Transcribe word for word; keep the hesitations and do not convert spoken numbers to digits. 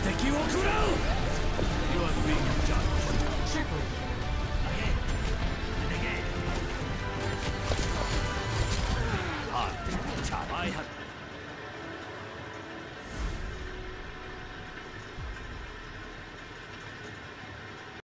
敵を食らう。 You are being judged. Triple